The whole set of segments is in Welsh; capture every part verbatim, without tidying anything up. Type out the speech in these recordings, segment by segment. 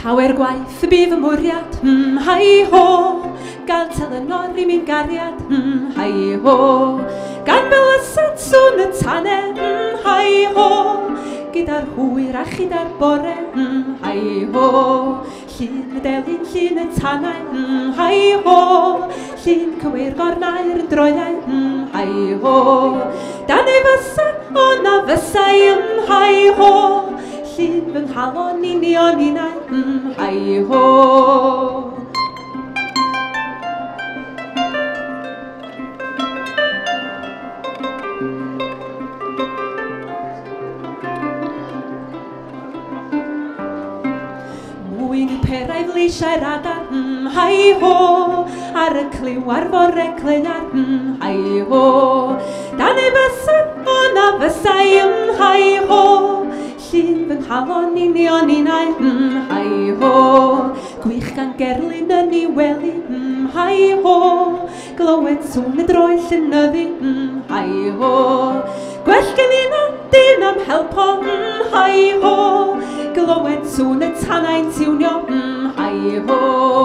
Llawer gwaith y bydd y mwriad, mm, hai ho. Gael telenor i mi'n gariad, mm, hai ho. Gan fel ysad swn y tanne, mm, hai ho. Gyda'r hwyr a chyda'r bore, mm, hai ho. Llun y delyn, llun y tannau, mm, hai ho. Llun cywir gornau'r yn droiau, mm, hai ho. Dan ei fysa, o na fysau, mm, hai ho. Llun fy nghalon union unau, mm, hai ho. Mwyn i perau fleisiau'r adar, mm, hai ho. Ar y cliw ar fore clenar, mm, hai ho. Dan ei fysa, o na fysau, mm, hai ho. Llun fy nghalon union unau, mm, hai ho. Gwych gan gerlun yn ei wely, mm, hai ho. Glywed sŵn y droell yn nyddu, mm, hai ho. Gwell gen i na dyn am helpo, mm, hai ho. Glywed sŵn y tannau'n tiwnio, mm, hai ho.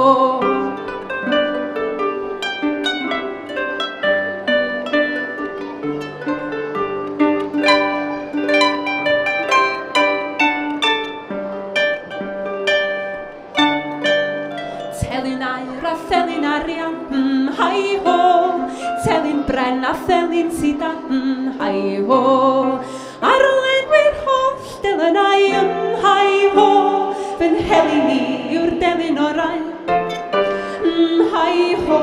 Telyn air a thelyn arian, mm, hai ho. Telyn bren a thelyn sidan, mm, hai ho. Ar y lenwyr holl delynau, mm, hai ho. Fy nhelyn ni yw'r delyn orau, mm, hai ho.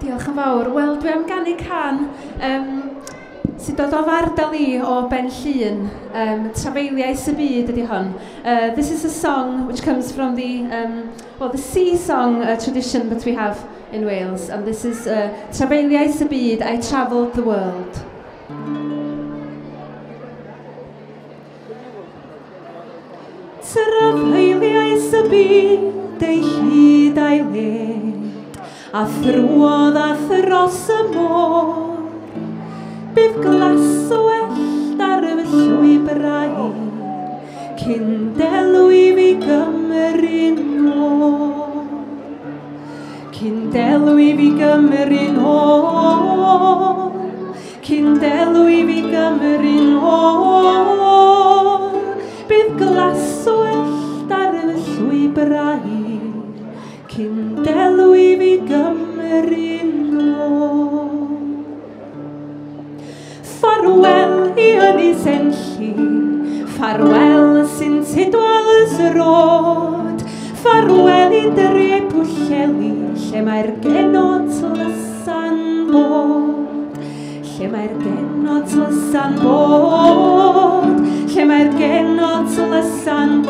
Diolch yn fawr. Wel, dwi am ganu can um, sy'n dod o fardal i o Ben Llŷn. Um, Trafeiliais y byd ydy hon. Uh, this is a song which comes from the, um, well, the sea song uh, tradition that we have in Wales. And this is uh, Trafeiliais y byd, I travelled the world. Trafeiliais y byd, ei hyd a'i led, a thrwodd a thros y môr. Bydd glas o ellt ar y llwybrau, cyn delwi fi Gymru'n ôl. Cyn delwi fi Gymru'n ôl, cyn delwi fi Gymru'n ôl. Bydd glas o ellt ar y llwybrau, cyn delwi fi Gymru'n ôl. Ffarwel i Ynys Enlli, ffarwel sy'n Tidwal Rod, ffarwel i Dre Pwllheli, lle mae'r genod lysan bod, lle mae'r genod lysan bod, lle mae'r genod lysan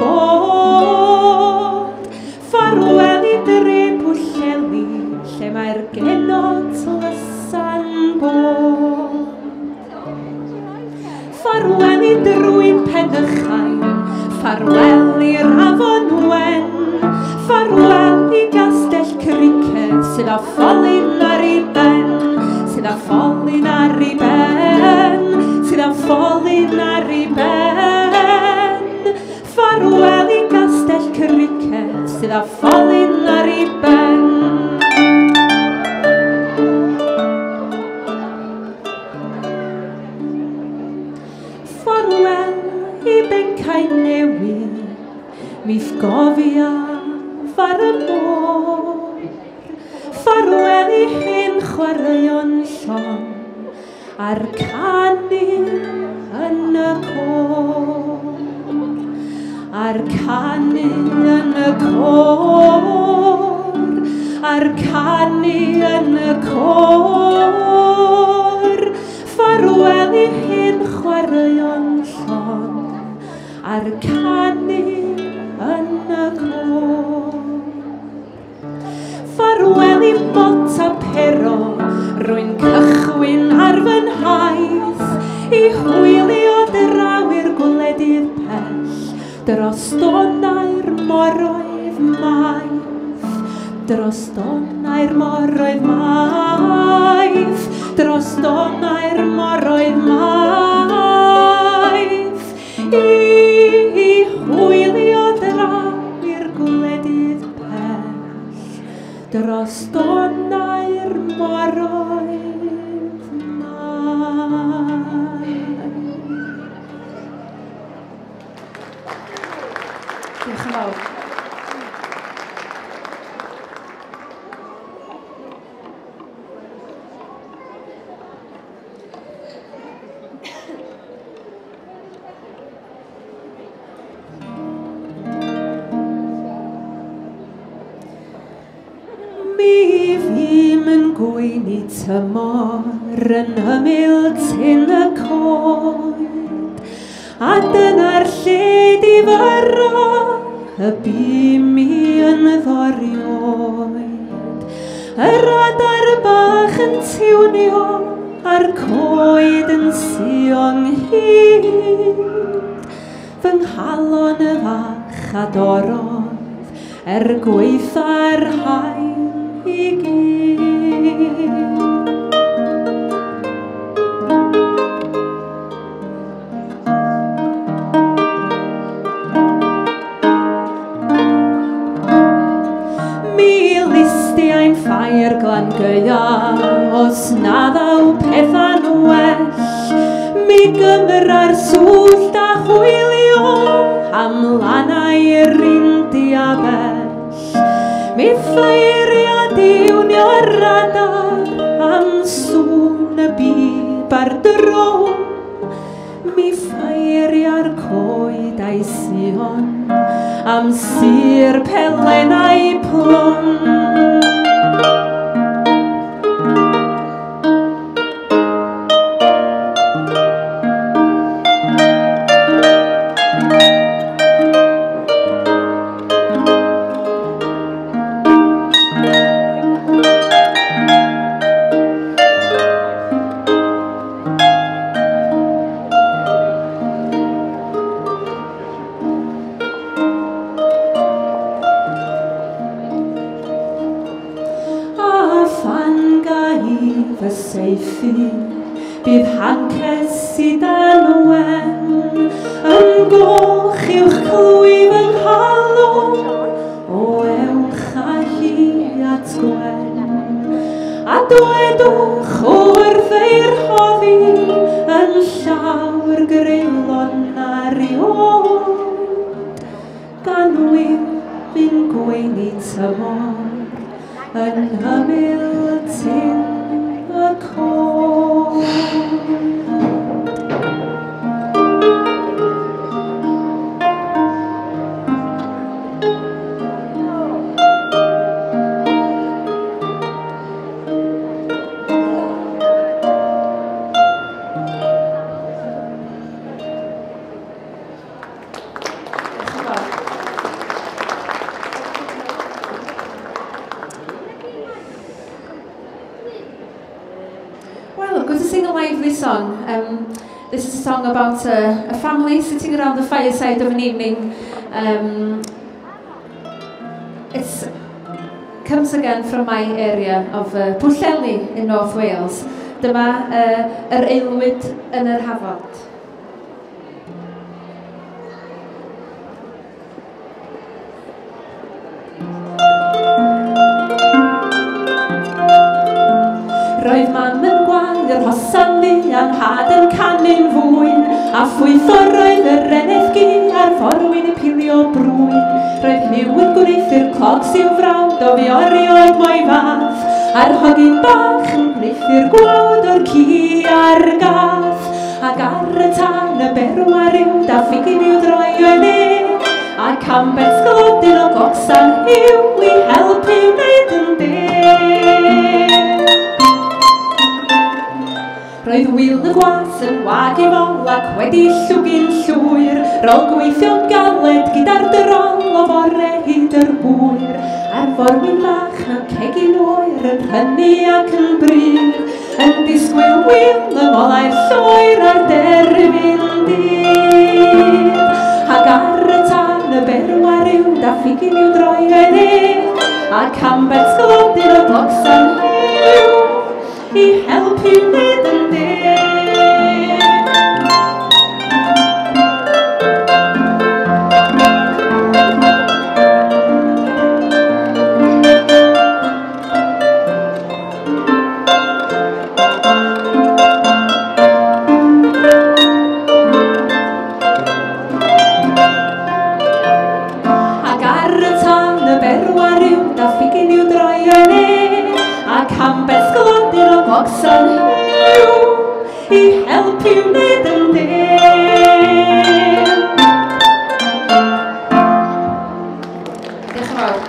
bod. Ffarwel i Dre Pwllheli, lle mae'r genod lysan bod. Ffarwel i Drwyn Penychain, ffarwel i'r Afon Wen, ffarwel i Gastell Criced sydd â ffolyn ar ei ben, sydd â ffolyn ar ei ben, sydd â ffolyn ar ei ben. Ffarwel i Gastell Criced sydd â ffolyn ar ei ben. Mif gofiaf ar y môr, ffarwel i hen chwaraeon llon, a'r canu yn y côr. A'r canu yn y côr, a'r canu yn y côr. Ffarwel i hen chwaraeon llon, a'r canu yn y côr. Ffarwel i Bont a Pero, rwy'n cychwyn ar fy nhaith, i hwylio draw i'r gwledydd pell, dros donau'r moroedd maith, dros donau'r moroedd maith, dros donau'r moroedd maith, i hwylio draw i'r gwledydd pell, dros donau'r moroedd maith. Diolch yn fawr. Gwyni tymor yn ymyl tyn y coed, a dyna'r lle difyro y bym mi yn ddorioed. Yr adar bach yn tiwnio a'r coed yn sion hyd, fy nghalon y fach adorodd gweitha'r haen i gyd. Mi listiau'n ffair glan gaya, os na ddaw petha'n well, mi gymra'r swllt a hwylio am lanau'r indi a bell. Mi ffeiriad iwnio'r radar am sŵn y bib ar dron. Mi ffeiria'r coed a'i sion am sir pelenau plwm. fy seithi, bydd hancres sydd dan wen, yn goch i'w'ch clwyf yng nghalon, o ewch a hi at gwen. A dwedwch wrth eir hoddi, yn llawer greulon ar ei oed, gan wyl fi'n gweini tymor, yn hymyl tyn y coed. Song. Um, this is a song about a, a family sitting around the fireside of an evening. Um, it comes again from my area of uh, Pwllheli in North Wales. Dyma uh, yr aelwyd yn yr Hafod. Roedd mam yn gwael hosan ddi a'n had yn canu'n fwyn, a ffwytho'r roedd yr eneth gi ar forwyn y pilio brwyn. Roedd Hugh yn gwneithio'r clog sy'n frawd o fi orioed mo'i fath, a'r hogyn bach yn gwneithio'r gwawd o'r ci ar gath. Ac ar y tan y berw ar yw da ffigin i'w droi yn e, a cambell glodyn o gogsan yw i helpu wneud yn de. Roedd wyl y gwas yn wag i fol ac wedi llwgyn llwyr, rol gweithio'n galed gyda'r dyrol o fore hyd yr hwyr. A'r forwyn bach mewn cegin oer yn rhynnu ac yn brif, yn disgwyl wyl yng ngolau'r lloer ar derfyn dydd. Ac ar y tan y berw ar yw da ffigin i'w droi yn e, ac ambell glodyn o glogsan yw i helpu wneud yn de. Ac ar y tan y berw ar yw da ffigin i'w droi yn e, ac ambell glodyn o glogsan yw i helpu wneud yn de. Diolch yn fawr.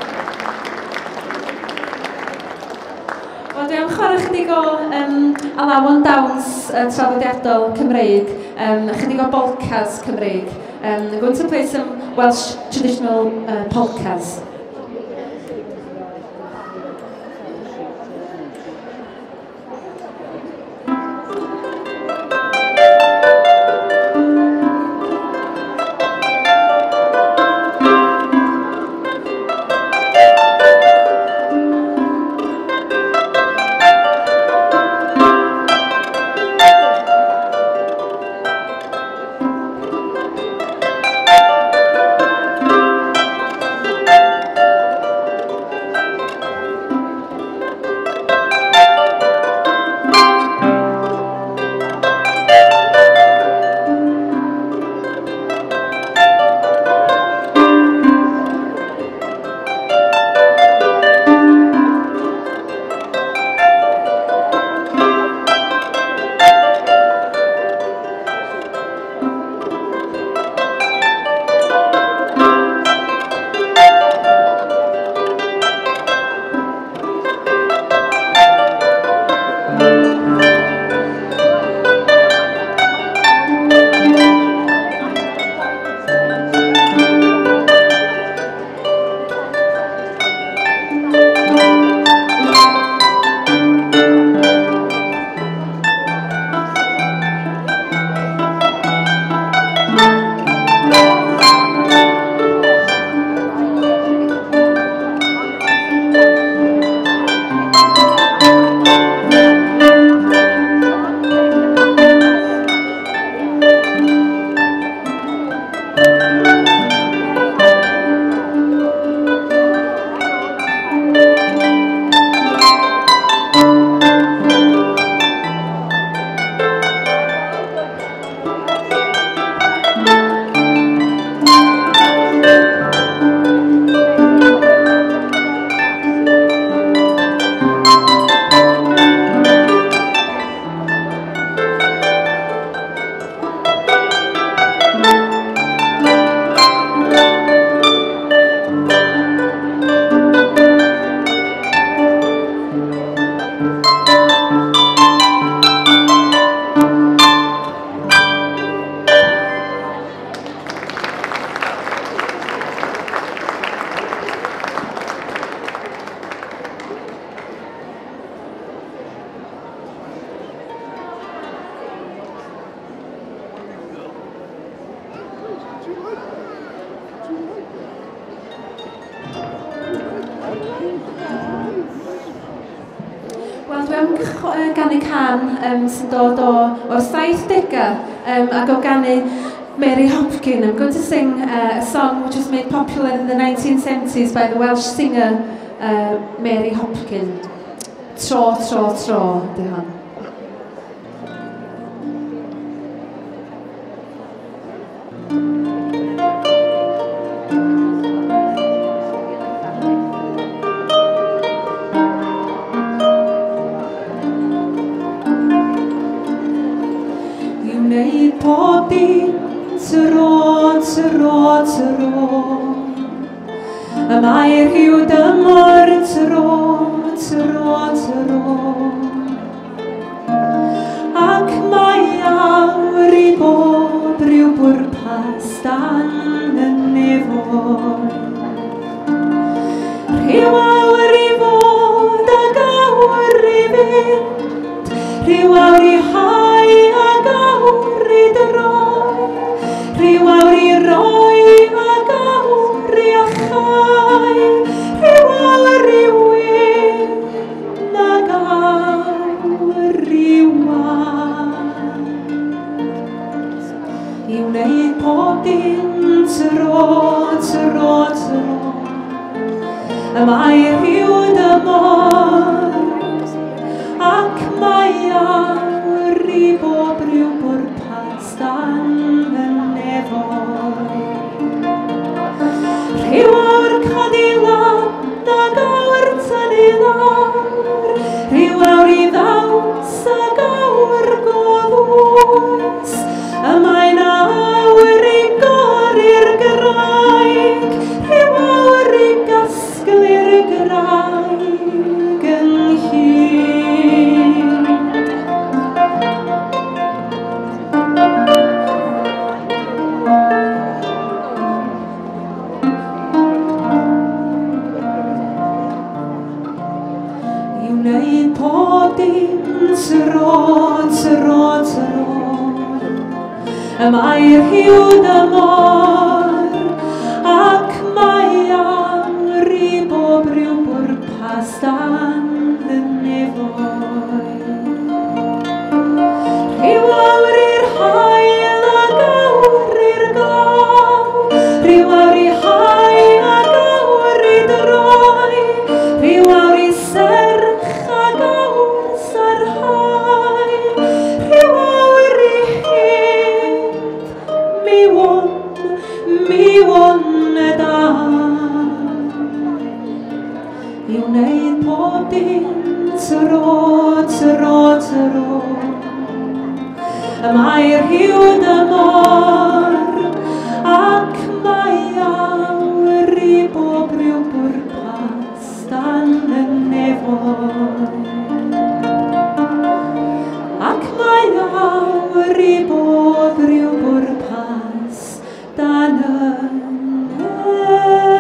Wel, dwi am chwarae chydig o um, alawon dawns uh, traddodiadol Cymreig, um, chydig o polkas Cymreig. Um, I'm going to play some Welsh traditional uh, polkas. am uh, ganu can um, sy'n dod o, o'r saithdegau um, ac o ganu Mary Hopkin. I'm going to sing uh, a song which was made popular in the nineteen seventies by the Welsh singer uh, Mary Hopkin. Tro, tro, tro, di hon. Wneud pob dim tro, tro, tro. Y mae'r hiw dymor tro, tro, tro. Ac mae awr i bob rhyw bwrpas dan y nefoedd. Rhyw awr i fod ag awr i fynd, rhyw awr i hau ag awr i droi, rhyw awr i roi ag awr i achau, rhyw awr i wyn ag awr i wan. I wneud pob dim tro, tro, tro. Y mae'r hiw dymor ac mae awr i bob rhyw bwrpas dan y nefoedd. Rhyw awr codi lan ag awr tynnu lawr, rhyw awr i ddaws ag awr goddwys. Y mae'n awr i gori'r graig, rhyw awr i gasglu'r graig yn hyd. I wneud pob dim tro, tro, tro. Y mae'r hiw dymor ac mae awr i bob rhyw bwrpas dan y nefoedd. Rhyw awr i'r haul ag awr i'r glaw, rhyw awr i hau ag awr i droi, rhyw awr i serch ag awr sarhau, rhyw awr i hyd, mi won, mi won y dan. I wneud pob dim tro, tro, tro. Y mae'r hiw dymor ac mae awr i bob rhyw bwrpas dan y nefoedd. Ac mae awr i bob rhyw bwrpas dan y nefoedd.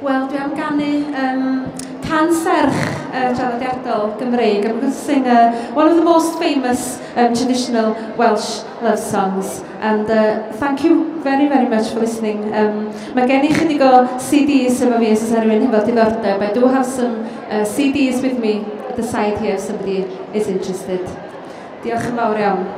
Wel, dwi am ganu um, can serch uh, traddodiadol Gymreig. I'm going to sing uh, one of the most famous um, traditional Welsh love songs. And uh, thank you very, very much for listening. Um, mae gen i chydig o C Ds efo fi, os oes rhywun hefo diddordeb. I do have some uh, C Ds with me at the side here if somebody is interested. Diolch yn fawr iawn.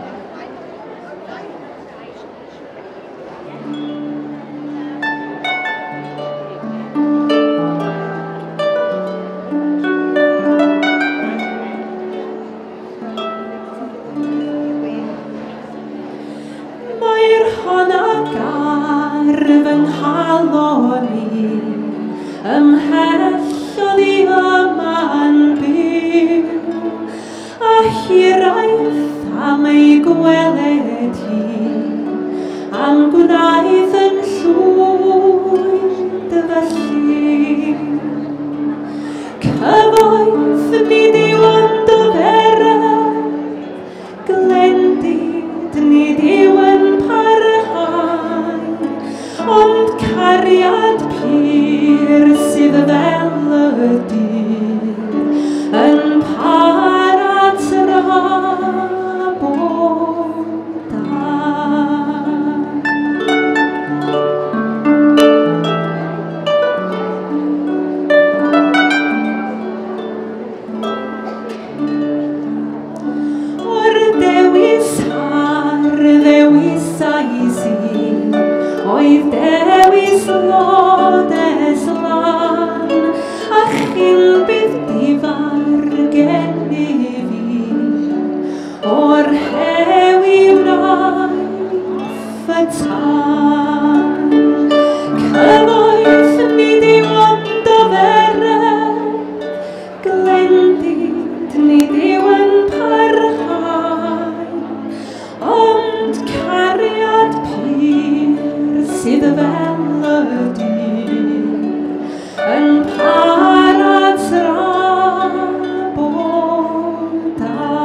Ymhell oddi yma'n byw, a hiraeth am ei gweled hi, am gwnaeth yn llwyd y felly. Cyfoeth nid yw ond o feredd, glendid nid yw yn parhau, ond cariad pur sydd fel y dydd yn para tra bod o'r dewis ar ddewisau sy'n oedd dewis lodes lan, a chi'n bydd difar gen i fi, o'r hewi wnaeth y tan. Cyfoeth nid yw ond o feredd, glendid nid yw yn parhau, ond cariad pur sydd fel y dydd yn para tra bod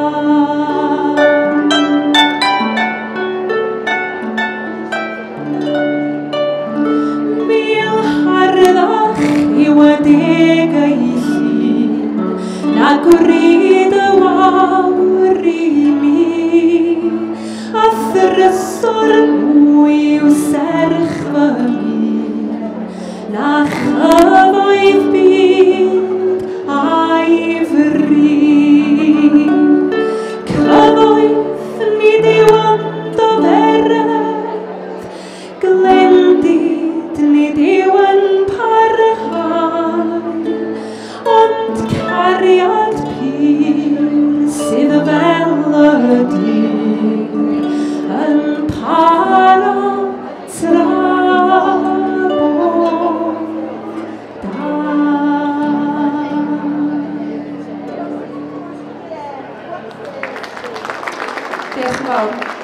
mil harddach yw y deg ei llun, na gwryd y wawr i mi, a thrysor mwy yw serch fy mi, na chyfoeth byd a'i fri. Cyfoeth nid yw ond o feredd, glendid nid yw yn parhau, ond cariad pur sydd fel y dydd yn para tra bod diolch yn fawr.